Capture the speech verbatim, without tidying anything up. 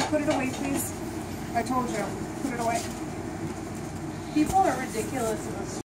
Put it away, please. I told you. Put it away. People are ridiculous in this